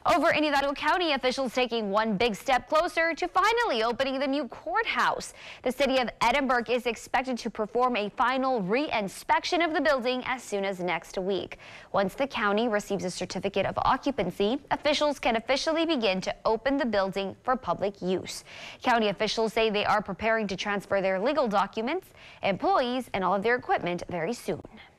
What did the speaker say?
Over in Hidalgo County, officials taking one big step closer to finally opening the new courthouse. The city of Edinburgh is expected to perform a final re-inspection of the building as soon as next week. Once the county receives a certificate of occupancy, officials can officially begin to open the building for public use. County officials say they are preparing to transfer their legal documents, employees, and all of their equipment very soon.